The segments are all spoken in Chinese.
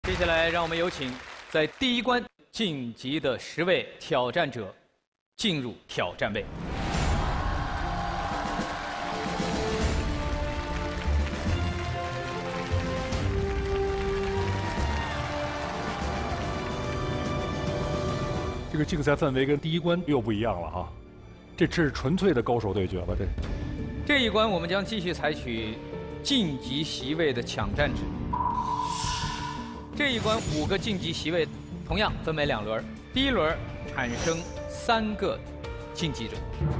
接下来，让我们有请在第一关晋级的10位挑战者进入挑战位。 这个竞赛氛围跟第一关又不一样了哈，这是纯粹的高手对决了。 这一关我们将继续采取晋级席位的抢占制。这一关5个晋级席位，同样分为2轮。第一轮产生3个晋级者。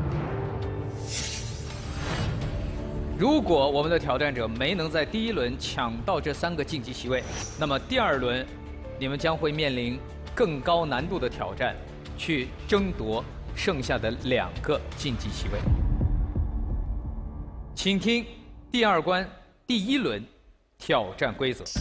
如果我们的挑战者没能在第一轮抢到这3个晋级席位，那么第2轮你们将会面临更高难度的挑战，去争夺剩下的2个晋级席位。请听第2关第1轮挑战规则。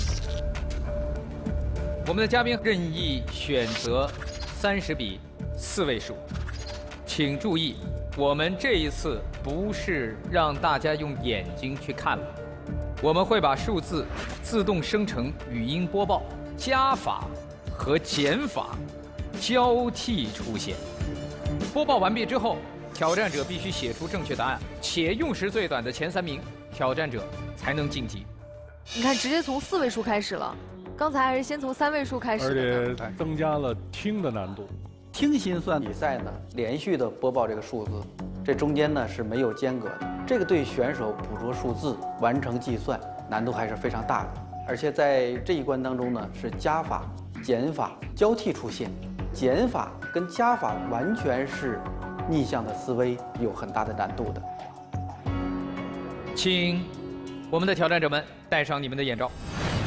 我们的嘉宾任意选择30笔4位数，请注意，我们这一次不是让大家用眼睛去看了，我们会把数字自动生成语音播报，加法和减法交替出现。播报完毕之后，挑战者必须写出正确答案，且用时最短的前3名挑战者才能晋级。 你看，直接从4位数开始了，刚才还是先从3位数开始的， 而且增加了听的难度。 听心算比赛呢，连续的播报这个数字，这中间呢是没有间隔的，这个对选手捕捉数字、完成计算难度还是非常大的。而且在这一关当中呢，是加法、减法交替出现，减法跟加法完全是逆向的思维，有很大的难度的。 请我们的挑战者们戴上你们的眼罩。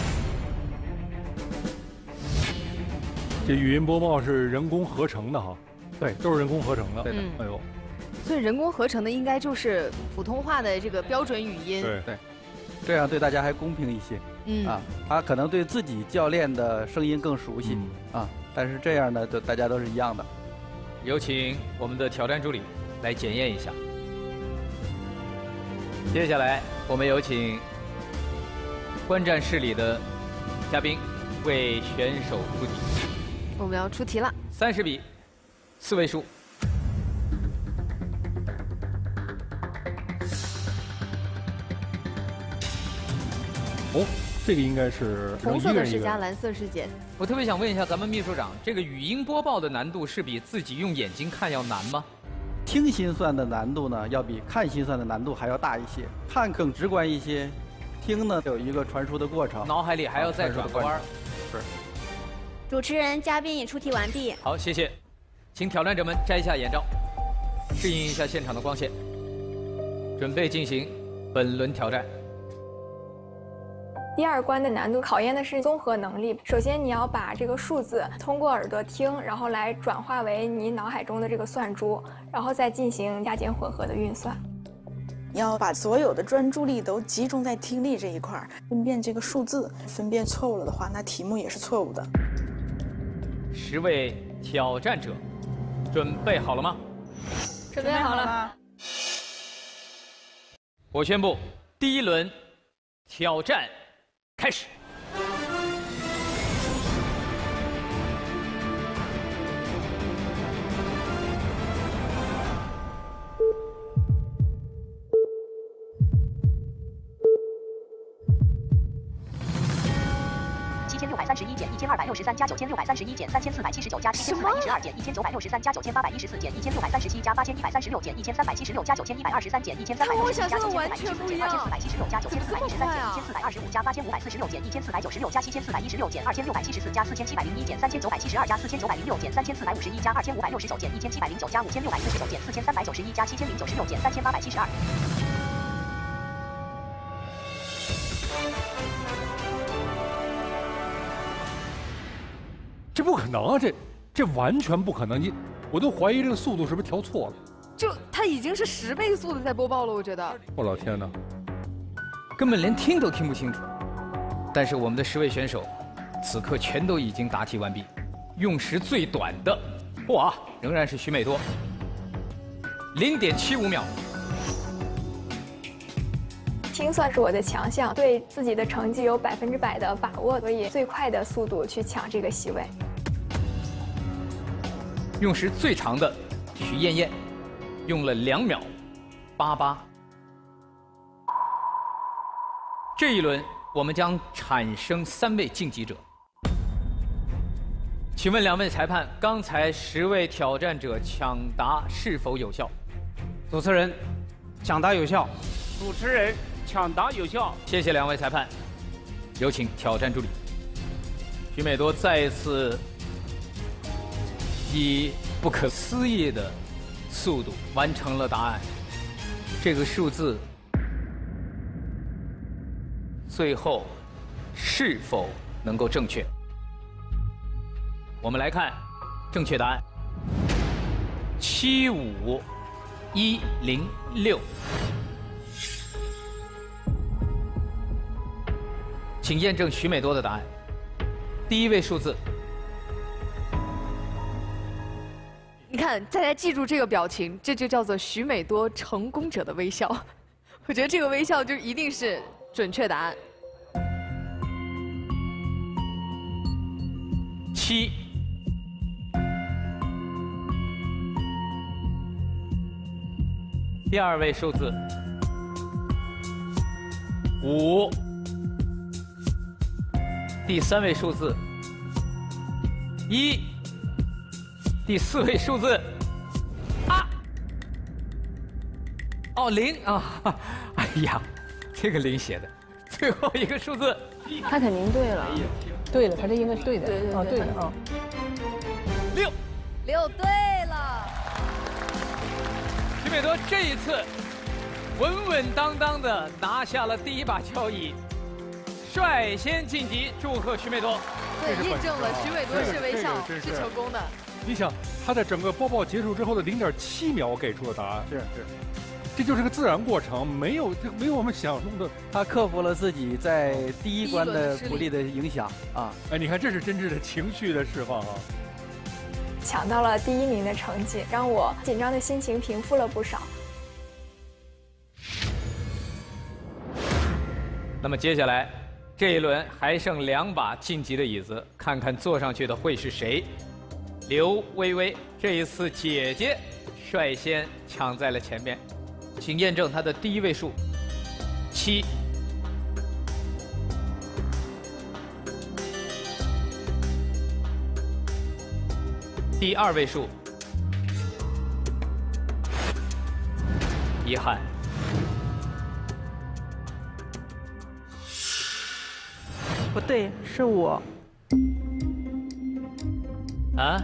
这语音播报是人工合成的哈，对，都是人工合成的。 对的， 哎呦， 所以人工合成的应该就是普通话的这个标准语音。 对， 这样对大家还公平一些。他可能对自己教练的声音更熟悉但是这样呢，大家都是一样的。 有请我们的挑战助理来检验一下。接下来，我们有请观战室里的嘉宾为选手出题。 我们要出题了 30笔4位数。 哦，这个应该是红色的是加蓝色是减。 我特别想问一下咱们秘书长，这个语音播报的难度是比自己用眼睛看要难吗？ 听心算的难度呢，要比看心算的难度还要大一些。看更直观一些，听呢有一个传输的过程， 脑海里还要再转个弯。 是。 主持人、嘉宾已出题完毕。 好，谢谢。请挑战者们摘下眼罩，适应一下现场的光线，准备进行本轮挑战。 第2关的难度考验的是综合能力。首先，你要把这个数字通过耳朵听，然后来转化为你脑海中的这个算珠，然后再进行加减混合的运算。 你要把所有的专注力都集中在听力这一块，分辨这个数字，分辨错误了的话，那题目也是错误的。 10位挑战者，准备好了吗？ 准备好了。 我宣布，第1轮挑战开始。 7631减1263加9631减3479加7412减1963加9814减1637加8136减1376加9123减1360加9477减2476加9413减1425加8546减1496加7416减2674加4701减3972加4906减3451加2569减1709加5649减4391加7096减3872。 这不可能啊！这完全不可能！我都怀疑这个速度是不是调错了。 就它已经是10倍速的在播报了，我觉得。 我老天哪！ 根本连听都听不清楚。但是我们的10位选手，此刻全都已经答题完毕，用时最短的，仍然是徐美多，0.75秒。 心算是我的强项，对自己的成绩有100%的把握，所以最快的速度去抢这个席位。 用时最长的徐艳艳，用了2秒88。这一轮我们将产生3位晋级者。请问2位裁判，刚才10位挑战者抢答是否有效？ 主持人，抢答有效。 主持人，抢答有效。 谢谢2位裁判，有请挑战助理。徐美多再一次以不可思议的速度完成了答案。这个数字最后是否能够正确？我们来看正确答案75106。请验证徐美多的答案。第1位数字， 你看，大家记住这个表情，这就叫做徐美多成功者的微笑。我觉得这个微笑就一定是准确答案。 7。第2位数字5。第3位数字1。第4位数字0啊！哎呀，这个0写的，最后一个数字， 他肯定对了，对了，他这应该是对的， 对对的啊。 6 对了。 徐美多这一次稳稳当当的拿下了第1把交椅，率先晋级，祝贺徐美多。 对，印证了徐美多是微笑是成功的。 你想，他在整个播报结束之后的0.7秒给出的答案， 是， 这就是个自然过程，没有我们想中的。 他克服了自己在第1关的不利的影响啊！ 哎，你看，这是真正的情绪的释放啊！ 抢到了第1名的成绩，让我紧张的心情平复了不少。 那么接下来这一轮还剩2把晋级的椅子，看看坐上去的会是谁。刘薇薇这一次姐姐率先抢在了前面，请验证她的第1位数7。第2位数，遗憾。 不对，是我。 啊？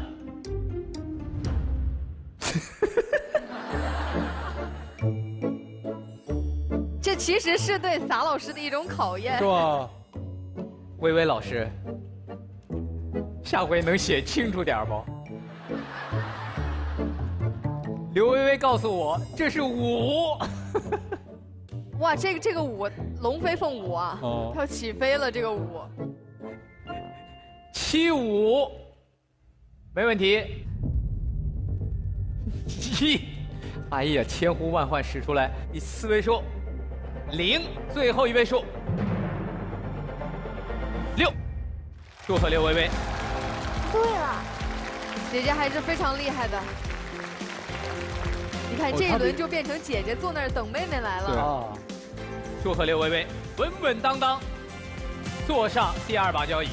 这其实是对撒老师的一种考验， 是吧？ 薇薇老师，下回能写清楚点不？刘薇薇告诉我这是5。 哇，这个5，龙飞凤舞啊，要起飞了这个5。 75，没问题。1，哎呀，千呼万唤使出来，第4位数0，最后1位数6，祝贺刘薇薇。 对了， 姐姐还是非常厉害的。你看这一轮就变成姐姐坐那儿等妹妹来了。 啊，祝贺刘薇薇稳稳当当坐上第2把交椅。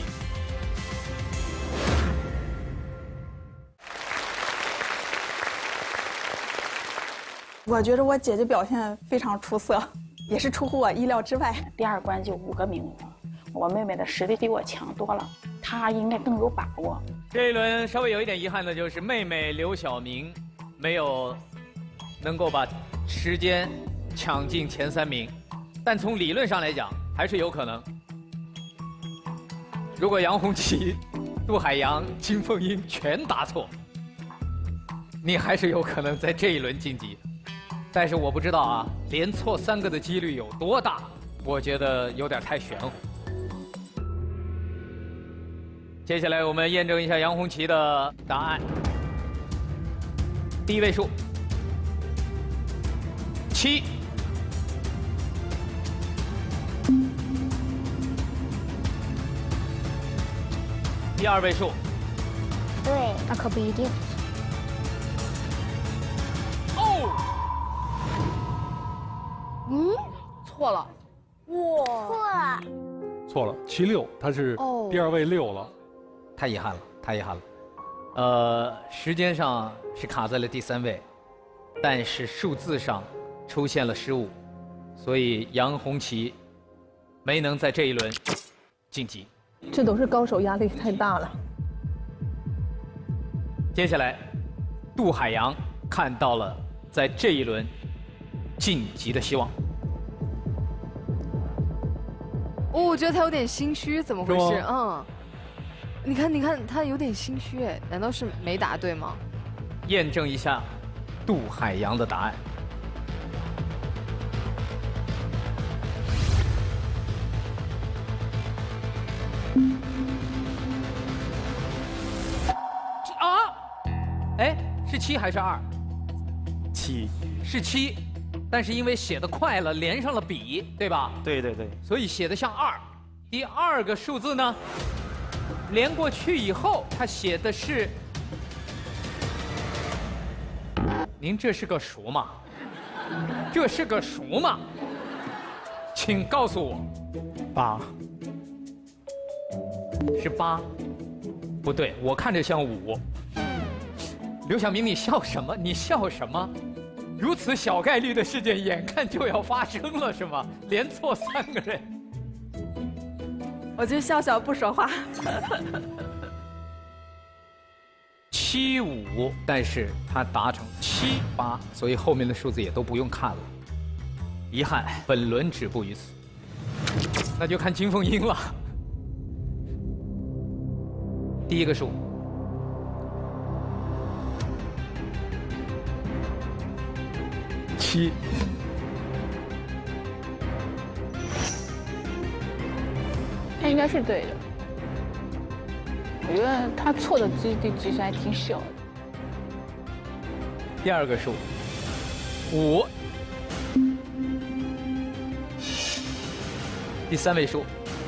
我觉得我姐姐表现非常出色，也是出乎我意料之外。 第2关就5个名额，我妹妹的实力比我强多了，她应该更有把握。 这一轮稍微有一点遗憾的就是妹妹刘晓明没有能够把时间抢进前3名，但从理论上来讲还是有可能。如果杨红旗、杜海洋、金凤英全答错，你还是有可能在这一轮晋级。但是我不知道啊，连错3个的几率有多大？我觉得有点太玄乎。接下来我们验证一下杨红旗的答案。第1位数7， 第2位数。 对，那可不一定。 哦， 错了，哇， 错了， 错了，76，他是第2位6了， 太遗憾了，太遗憾了。时间上是卡在了第3位，但是数字上出现了失误，所以杨红旗没能在这一轮晋级。 这都是高手，压力太大了。 接下来，杜海洋看到了在这一轮晋级的希望。 我觉得他有点心虚，怎么回事？你看，他有点心虚哎，难道是没答对吗？ 验证一下杜海洋的答案。哎，是7还是2？7，是7，但是因为写得快了，连上了笔，对吧？ 对对对， 所以写得像2。第2个数字呢，连过去以后，它写的是，您这是个数吗？这是个数吗？请告诉我 ，8， 是8，不对，我看着像5。刘晓明，你笑什么？你笑什么？如此小概率的事件，眼看就要发生了，是吗？连错3个人， 我就笑笑不说话。 75，但是他答成78，所以后面的数字也都不用看了。遗憾，本轮止步于此。那就看金凤英了。第1个数。 7， 他应该是对的。我觉得他错的几率其实还挺小的。 第2个数5，第3位数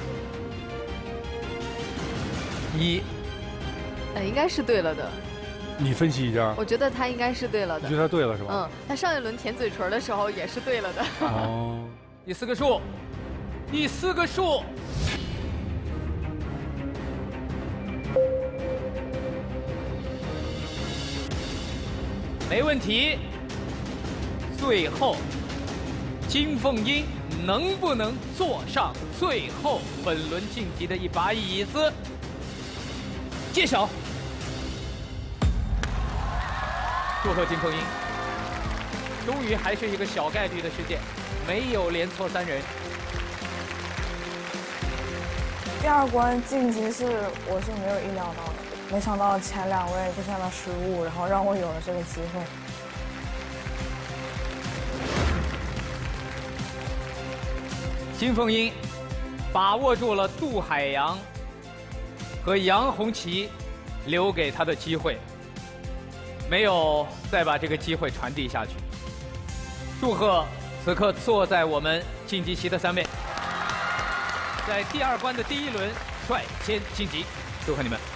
1， 应该是对了的。 你分析一下。 我觉得他应该是对了的。 你觉得他对了是吧？ 他上一轮舔嘴唇的时候也是对了的。 哦。 第4个数，第4个数。没问题。最后，金凤英能不能坐上最后本轮晋级的一把椅子？揭晓。祝贺金凤英，终于还是一个小概率的事件，没有连错3人。 第2关晋级我是没有意料到的，没想到前2位出现了失误，然后让我有了这个机会。 金凤英把握住了杜海洋和杨红旗留给他的机会。没有再把这个机会传递下去。祝贺此刻坐在我们晋级席的3位，在第2关的第1轮率先晋级，祝贺你们。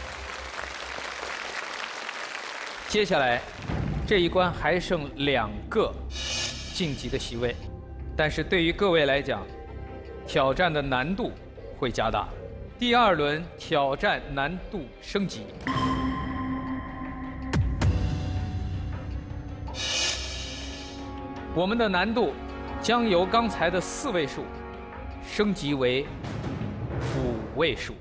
接下来这一关还剩2个晋级的席位，但是对于各位来讲，挑战的难度会加大。第2轮挑战难度升级。我们的难度将由刚才的4位数升级为5位数。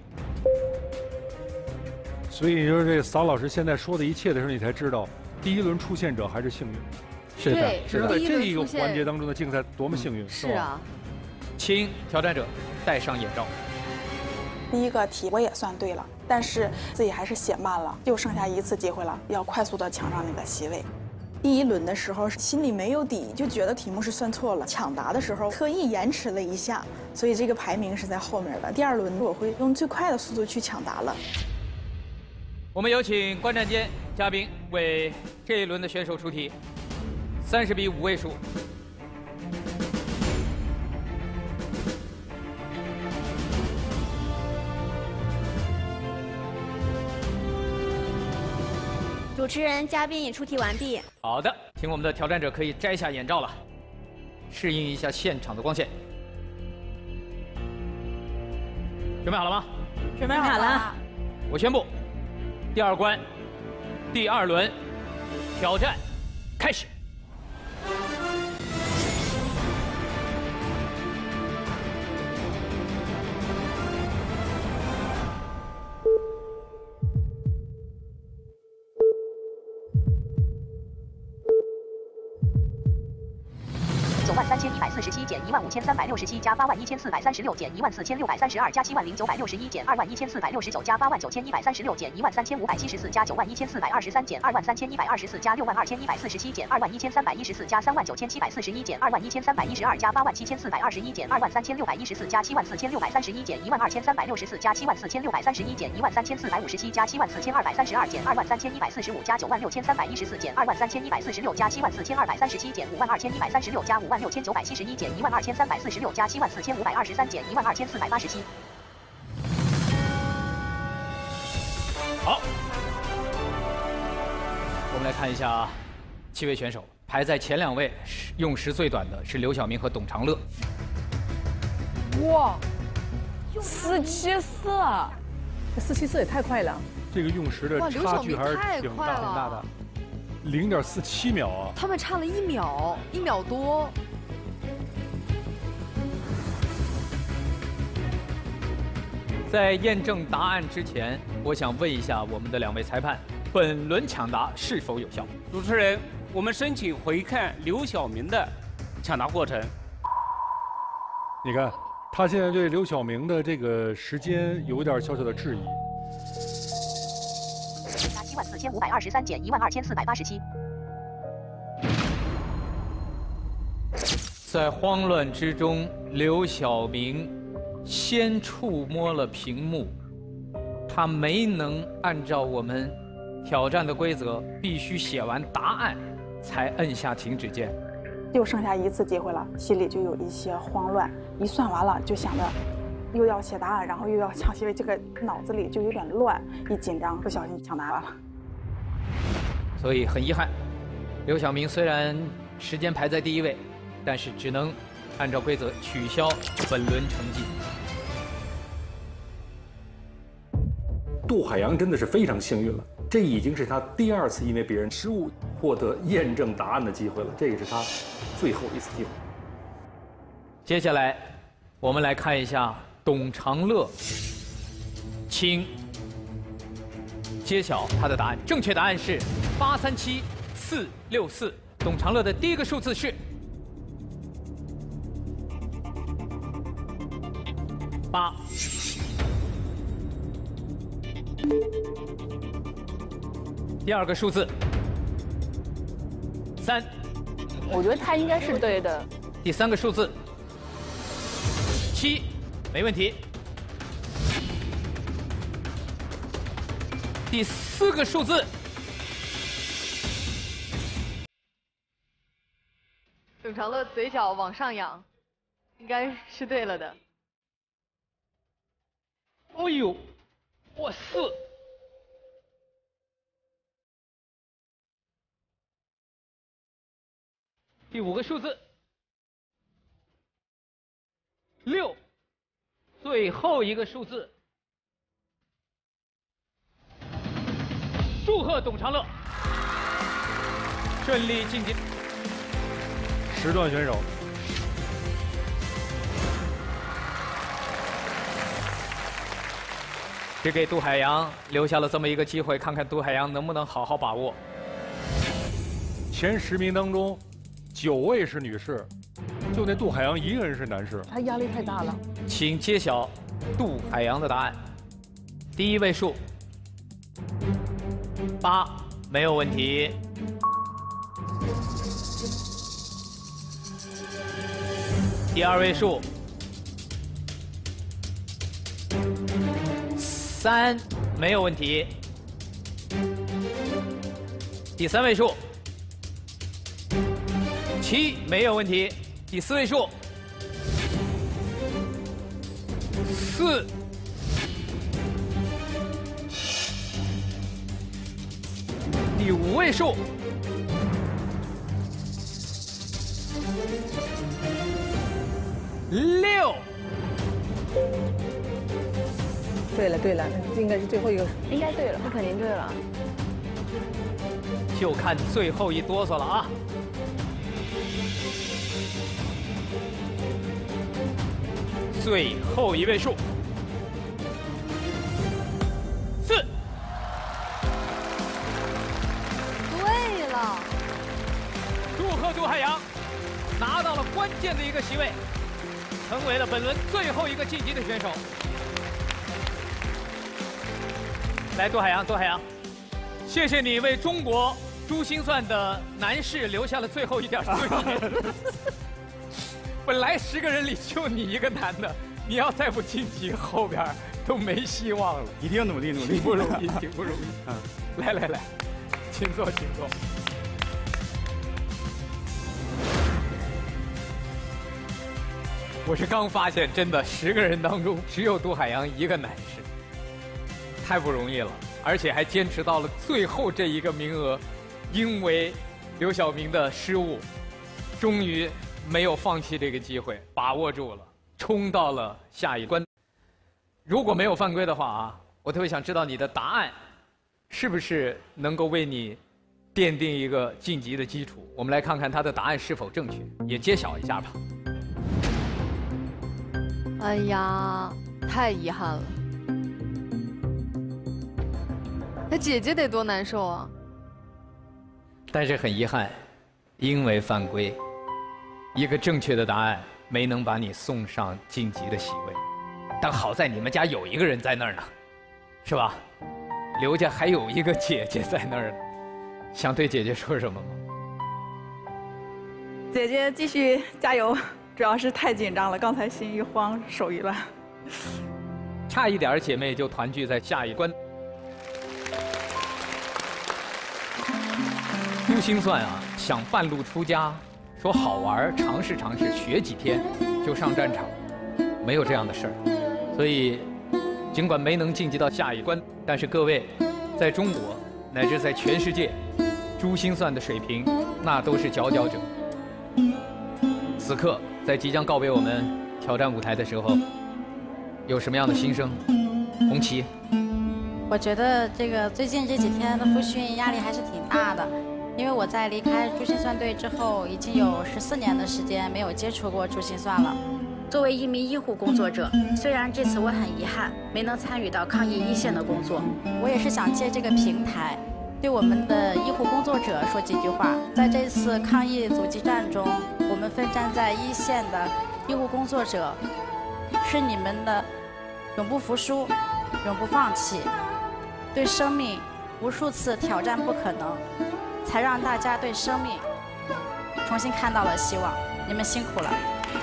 所以就是这桑老师现在说的一切的时候，你才知道第1轮出现者还是幸运。 是的， 是在这一个环节当中的竞赛多么幸运。 是啊， 请挑战者戴上眼罩。 第1个题我也算对了，但是自己还是写慢了，又剩下1次机会了，要快速的抢上那个席位。第1轮的时候心里没有底，就觉得题目是算错了。抢答的时候特意延迟了一下，所以这个排名是在后面的。第2轮我会用最快的速度去抢答了。 我们有请观战间嘉宾为这一轮的选手出题。30比5位数。 主持人、嘉宾已出题完毕。 好的，请我们的挑战者可以摘下眼罩了，适应一下现场的光线。准备好了吗？ 准备好了。 我宣布，第2关，第2轮挑战开始。 93147减15367加81436减14632加70961减21469加89136减13574加91423减23124加62147减21314加39741减21312加87421减23614加74631减12364加74631减13457加74232减23145加96314减23146加74237减52136加56971减12346加74523减12487。 好，我们来看一下7位选手，排在前2位用时最短的是刘晓明和董长乐。 哇，474，这474也太快了。 这个用时的差距还是挺大的，0.47秒啊！ 他们差了1秒，1秒多。 在验证答案之前，我想问一下我们的2位裁判，本轮抢答是否有效？ 主持人，我们申请回看刘晓明的抢答过程。 你看，他现在对刘晓明的这个时间有点小小的质疑。 74523减12487。 在慌乱之中，刘晓明先触摸了屏幕，他没能按照我们挑战的规则，必须写完答案才摁下停止键。 又剩下1次机会了，心里就有一些慌乱。一算完了，就想着又要写答案，然后又要抢席位，这个脑子里就有点乱，一紧张不小心抢答案了。 所以很遗憾，刘晓明虽然时间排在第1位，但是只能按照规则取消本轮成绩。 杜海洋真的是非常幸运了，这已经是他第2次因为别人失误获得验证答案的机会了，这也是他最后一次机会。 接下来，我们来看一下董长乐，请揭晓他的答案。正确答案是837464。董长乐的第1个数字是8。第2个数字3。 我觉得他应该是对的。 第3个数字7，没问题。第4个数字， 董长乐嘴角往上扬，应该是对了的。 哎呦，我4。第5个数字6，最后一个数字。祝贺董长乐顺利晋级。 时段选手， 只给杜海洋留下了这么一个机会，看看杜海洋能不能好好把握。 前10名当中，9位是女士，就那杜海洋1个人是男士， 他压力太大了。 请揭晓杜海洋的答案。第1位数8，没有问题。第2位数3，没有问题。第3位数7，没有问题。第4位数4。 第5位数。6。 对了，这应该是最后一个。 应该对了，那肯定对了。 就看最后一哆嗦了啊！最后1位数。4。 对了。 祝贺杜海洋，拿到了关键的一个席位，成为了本轮最后一个晋级的选手。来，杜海洋，谢谢你为中国珠心算的男士留下了最后一点尊严。本来10个人里就你一个男的，你要再不晋级，后边都没希望了。 一定要努力， 挺不容易。来，请坐。我是刚发现，真的10个人当中只有杜海洋一个男士，太不容易了，而且还坚持到了最后这一个名额，因为刘晓明的失误，终于没有放弃这个机会，把握住了，冲到了下一关。如果没有犯规的话啊，我特别想知道你的答案是不是能够为你奠定一个晋级的基础。我们来看看他的答案是否正确，也揭晓一下吧。 哎呀，太遗憾了。那姐姐得多难受啊！ 但是很遗憾，因为犯规，一个正确的答案没能把你送上晋级的席位。但好在你们家有一个人在那儿呢，是吧？刘家还有一个姐姐在那儿呢，想对姐姐说什么吗？ 姐姐继续加油，主要是太紧张了，刚才心一慌，手一乱。 差一点，姐妹就团聚在下一关。珠心算啊，想半路出家，说好玩，尝试尝试，学几天就上战场，没有这样的事儿。所以，尽管没能晋级到下一关，但是各位，在中国乃至在全世界，珠心算的水平那都是佼佼者。此刻，在即将告别我们挑战舞台的时候，有什么样的心声？红旗。 我觉得最近这几天的复训压力还是挺大的，因为我在离开珠心算队之后，已经有14年的时间没有接触过珠心算了。作为一名医护工作者，虽然这次我很遗憾没能参与到抗疫一线的工作，我也是想借这个平台，对我们的医护工作者说几句话。在这次抗疫阻击战中，我们奋战在一线的医护工作者，是你们的永不服输、永不放弃，对生命无数次挑战不可能，才让大家对生命重新看到了希望。你们辛苦了。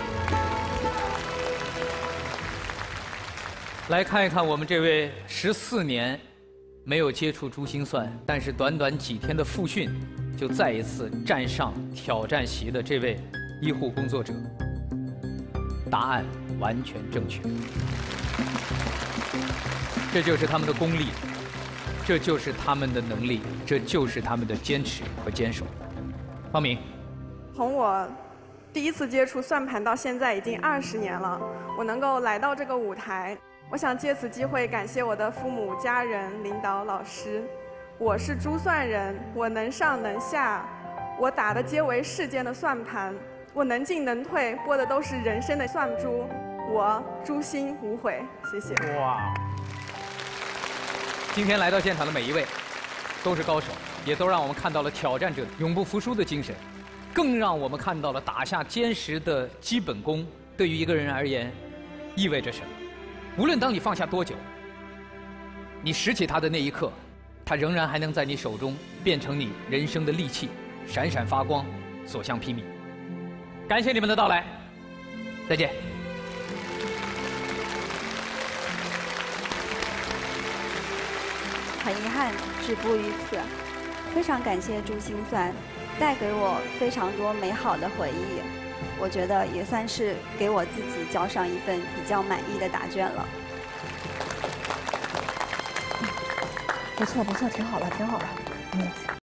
来看一看我们这位14年没有接触珠心算，但是短短几天的复训就再一次站上挑战席的这位医护工作者。答案完全正确，这就是他们的功力，这就是他们的能力，这就是他们的坚持和坚守。方明， 从我第一次接触算盘到现在已经20年了，我能够来到这个舞台，我想借此机会感谢我的父母、家人、领导、老师。我是珠算人，我能上能下，我打的皆为世间的算盘，我能进能退，拨的都是人生的算珠，我诛心无悔。谢谢。 哇！今天来到现场的每一位都是高手，也都让我们看到了挑战者永不服输的精神，更让我们看到了打下坚实的基本功对于一个人而言意味着什么。无论当你放下多久，你拾起它的那一刻，它仍然还能在你手中变成你人生的利器，闪闪发光，所向披靡。感谢你们的到来，再见。 很遗憾止步于此，非常感谢珠心算带给我非常多美好的回忆，我觉得也算是给我自己交上一份比较满意的答卷了。 不错，挺好的。